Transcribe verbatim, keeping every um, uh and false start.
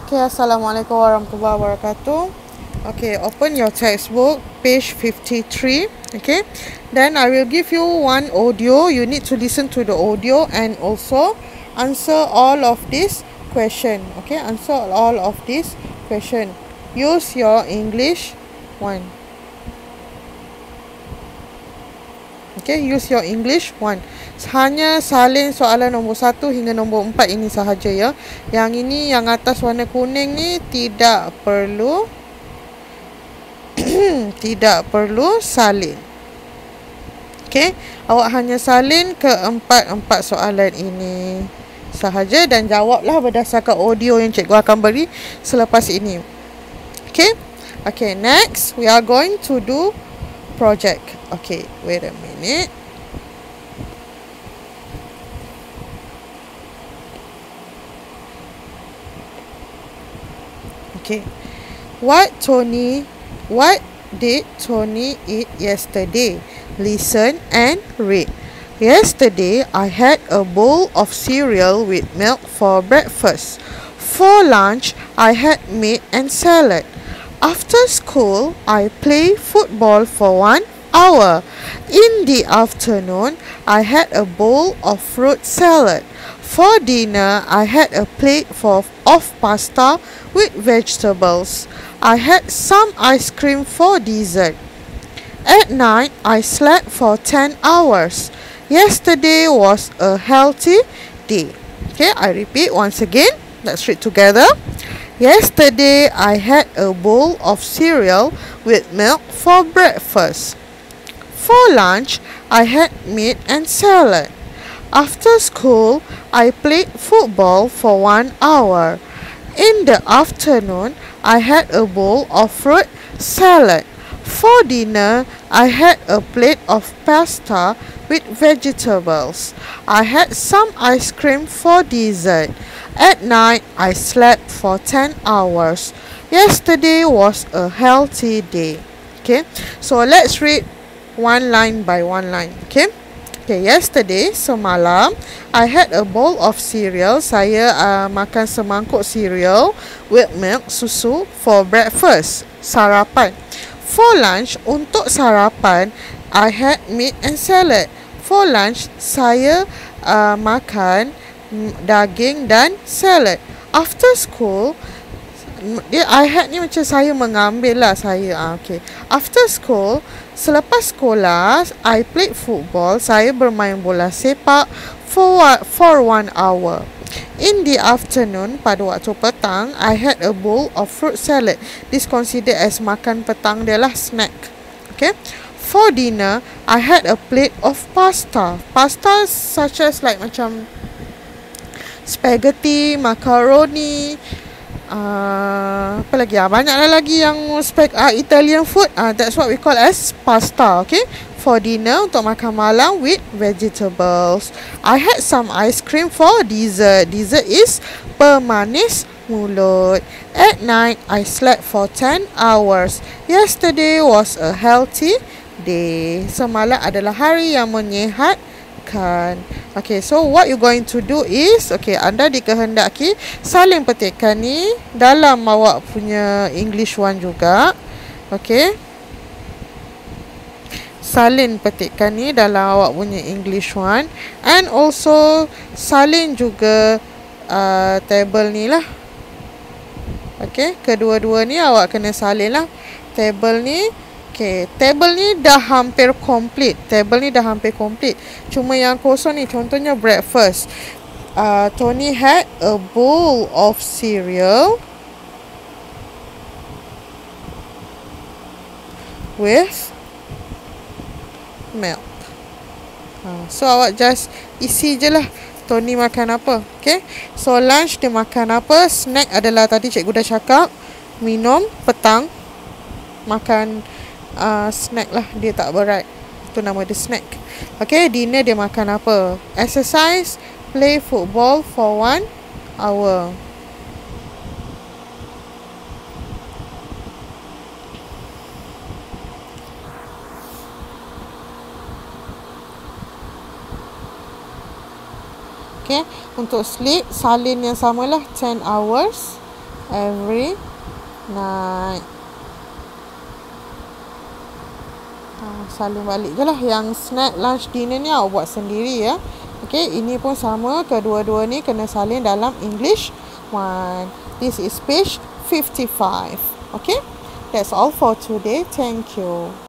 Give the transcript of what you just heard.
Okay, Assalamualaikum warahmatullahi wabarakatuh. Okay, open your textbook, page fifty-three. Okay, then I will give you one audio. You need to listen to the audio and also answer all of this question. Okay, answer all of this question. Use your English one. Okay, use your English one. Hanya salin soalan nombor satu hingga nombor empat ini sahaja ya. Yang ini yang atas warna kuning ni tidak perlu tidak perlu salin. Okay, awak hanya salin ke empat-empat soalan ini sahaja dan jawablah berdasarkan audio yang cikgu akan beri selepas ini. Okay, okay, next we are going to do project. Okay, wait a minute. Okay, what Tony, what did Tony eat yesterday? Listen and read. Yesterday, I had a bowl of cereal with milk for breakfast. For lunch, I had meat and salad. After school, I played football for one hour. In the afternoon, I had a bowl of fruit salad. For dinner, I had a plate for, of pasta with vegetables. I had some ice cream for dessert. At night, I slept for ten hours. Yesterday was a healthy day. Okay, I repeat once again. Let's read together. Yesterday, I had a bowl of cereal with milk for breakfast. For lunch, I had meat and salad. After school, I played football for one hour. In the afternoon, I had a bowl of fruit salad. For dinner, I had a plate of pasta with vegetables. I had some ice cream for dessert. At night, I slept for ten hours. Yesterday was a healthy day. Okay, so let's read one line by one line. Okay. Okay, yesterday, semalam, I had a bowl of cereal. Saya uh, makan semangkuk cereal with milk, susu for breakfast, sarapan. For lunch, untuk sarapan, I had meat and salad. For lunch, saya uh, makan daging dan salad. After school, dia I had ni macam saya mengambil lah saya. Ah, okay. After school, selepas sekolah, I played football. Saya bermain bola sepak for for one hour. In the afternoon, pada waktu petang, I had a bowl of fruit salad. This considered as makan petang dia lah, snack. Okay. For dinner, I had a plate of pasta. Pasta such as like macam spaghetti, macaroni. Uh, apa lagi ah? Banyaklah lagi yang spek uh, Italian food. Uh, that's what we call as pasta. Okay. For dinner, untuk makan malam with vegetables. I had some ice cream for dessert. Dessert is pemanis mulut. At night, I slept for ten hours. Yesterday was a healthy day. Semalam adalah hari yang menyihatkan. Okay, so what you going to do is, okay, anda dikehendaki saling petikkan ni dalam awak punya English one juga. Okay, salin petikkan ni dalam awak punya English one. And also salin juga uh, table ni lah. Okay, kedua-dua ni awak kena salin lah table ni. Okay, table ni dah hampir complete. Table ni dah hampir complete. Cuma yang kosong ni, contohnya breakfast. Uh, Tony had a bowl of cereal with milk. Uh, so awak just isi je lah Tony makan apa. Okay, so lunch dia makan apa. Snack adalah tadi cikgu dah cakap, minum petang, makan Uh, snack lah, dia tak berat, itu nama dia snack. Okay, dinner dia makan apa. Exercise, play football for one hour. Okay, untuk sleep salin yang samalah ten hours. every night. Ha, salin balik je lah. Yang snack, lunch, dinner ni awak buat sendiri ya. Okay, ini pun sama. Kedua-dua ni kena salin dalam English one. This is page fifty-five. Okay, that's all for today. Thank you.